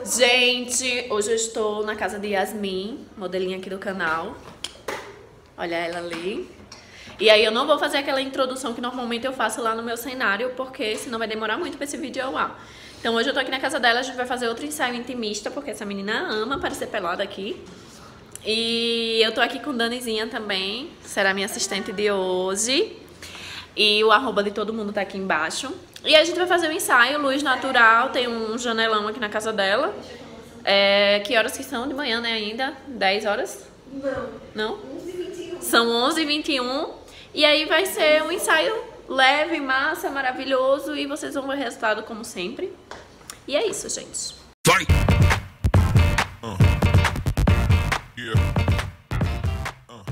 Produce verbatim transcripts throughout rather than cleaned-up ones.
Gente, hoje eu estou na casa de Yasmin, modelinha aqui do canal. Olha ela ali. E aí eu não vou fazer aquela introdução que normalmente eu faço lá no meu cenário, porque senão vai demorar muito pra esse vídeo ao ar. Então hoje eu tô aqui na casa dela, a gente vai fazer outro ensaio intimista, porque essa menina ama aparecer pelada aqui. E eu tô aqui com Danizinha também, será minha assistente de hoje. E o arroba de todo mundo tá aqui embaixo. E a gente vai fazer o ensaio, luz natural, tem um janelão aqui na casa dela. É, que horas que são de manhã, né, ainda? dez horas? Não. Não? onze e vinte e um. São onze e vinte e um. E aí vai ser um ensaio leve, massa, maravilhoso. E vocês vão ver o resultado como sempre. E é isso, gente. Vai! Uh. Yeah. Uh.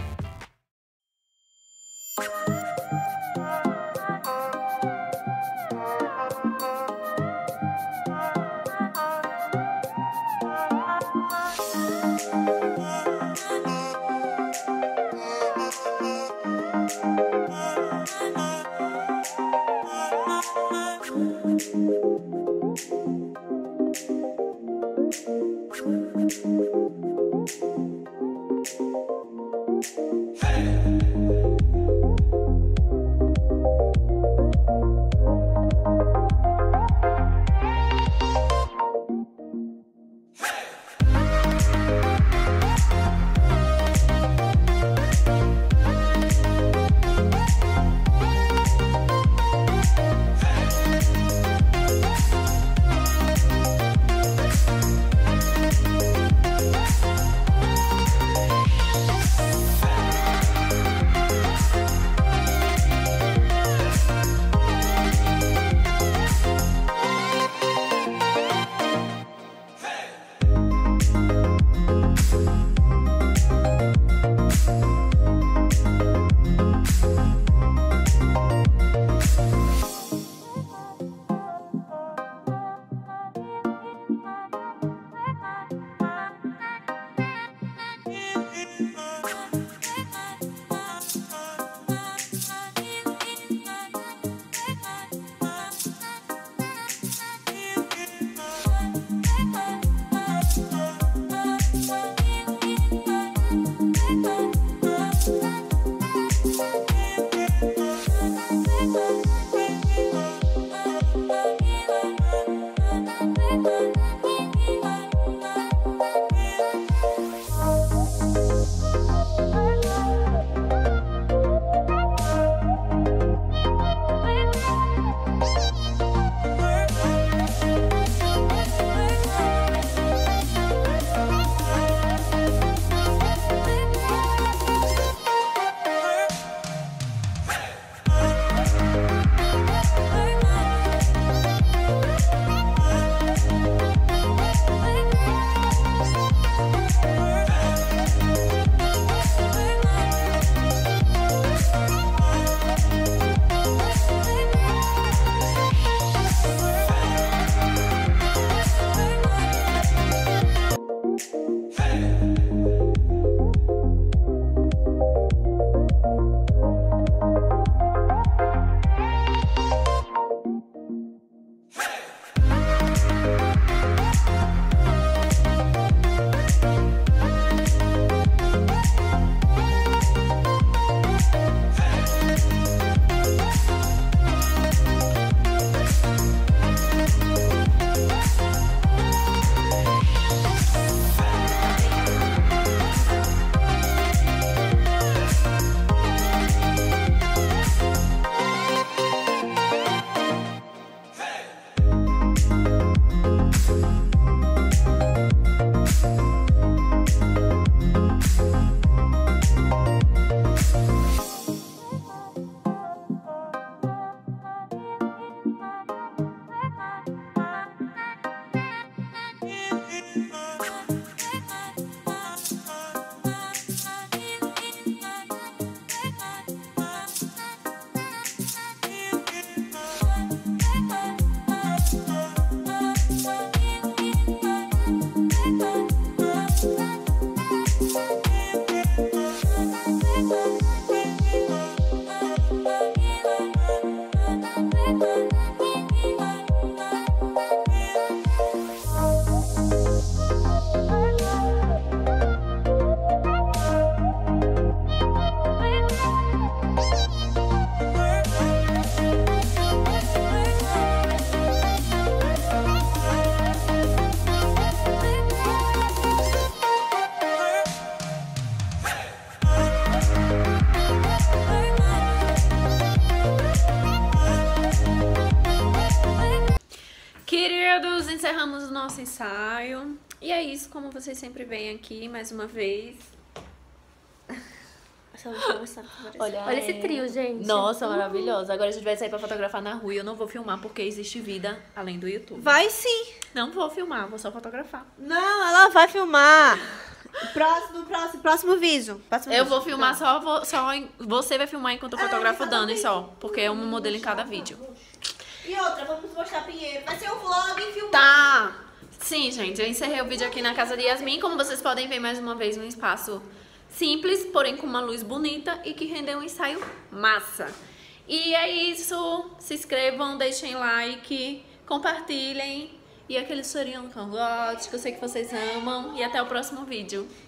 encerramos o nosso ensaio. E é isso, como vocês sempre veem aqui, mais uma vez. Olha, Olha esse trio, gente. Nossa, maravilhosa. Agora a gente vai sair pra fotografar na rua e eu não vou filmar porque existe vida além do YouTube. Vai sim. Não vou filmar, vou só fotografar. Não, ela vai filmar. Próximo, próximo, próximo vídeo. Próximo Eu vídeo. vou filmar só, vou- só em- você vai filmar enquanto eu fotografo o Ah, Dani tá só, porque é um modelo em cada vídeo. E outra, vamos mostrar Pinheiro. Vai ser um vlog filmado. Tá. Sim, gente, eu encerrei o vídeo aqui na casa de Yasmin. Como vocês podem ver, mais uma vez, um espaço simples, porém com uma luz bonita e que rendeu um ensaio massa. E é isso. Se inscrevam, deixem like, compartilhem. E aquele chorinho com gosto, que eu sei que vocês amam. E até o próximo vídeo.